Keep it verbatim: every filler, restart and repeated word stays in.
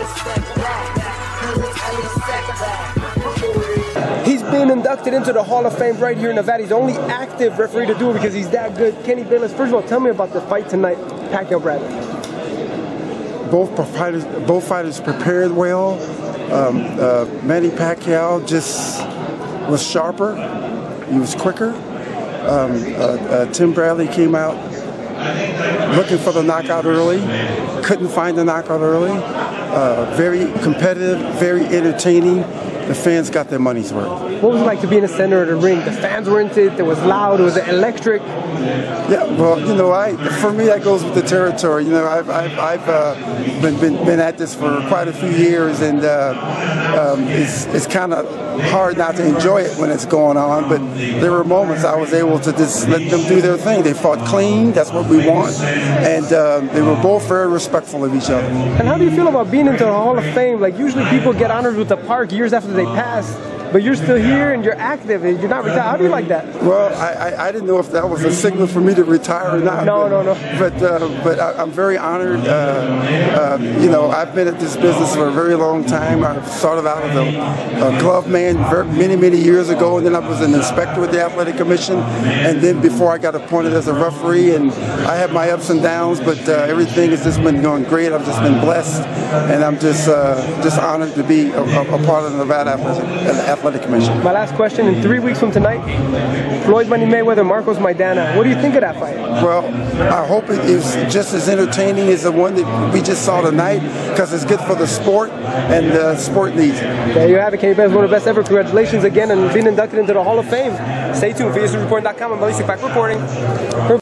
He's been inducted into the Hall of Fame right here in Nevada. He's the only active referee to do it because he's that good. Kenny Bayless, first of all, tell me about the fight tonight, Pacquiao Bradley. Both fighters, both fighters prepared well. Um, uh, Manny Pacquiao just was sharper. He was quicker. Um, uh, uh, Tim Bradley came out looking for the knockout early. Couldn't find the knockout early. Uh, very competitive, very entertaining. The fans got their money's worth. What was it like to be in the center of the ring? The fans were into it. It was loud. It was electric. Yeah, well, you know, I for me that goes with the territory. You know, I've I've, I've uh, been, been been at this for quite a few years, and uh, um, it's it's kind of hard not to enjoy it when it's going on. But there were moments I was able to just let them do their thing. They fought clean. That's what we want, and uh, they were both very respectful of each other. And how do you feel about being into the Hall of Fame? Like usually people get honored with the park years after they pass. But you're still here and you're active and you're not retired. How do you like that? Well, I, I, I didn't know if that was a signal for me to retire or not. No, but, no, no. But uh, but I, I'm very honored. Uh, uh, you know, I've been at this business for a very long time. I started out as a, a glove man very, many, many years ago, and then I was an inspector with the Athletic Commission. And then before I got appointed as a referee, and I have my ups and downs, but uh, everything has just been going great. I've just been blessed, and I'm just uh, just honored to be a, a part of the Nevada Athletic, Athletic Commission. My last question, in three weeks from tonight, Floyd Money Mayweather, Marcos Maidana. What do you think of that fight? Well, I hope it is just as entertaining as the one that we just saw tonight, because it's good for the sport, and the sport needs it. There you have it, Kenny Bayless, one of the best ever. Congratulations again on being inducted into the Hall of Fame. Stay tuned for E S News Report dot com. I'm Back reporting.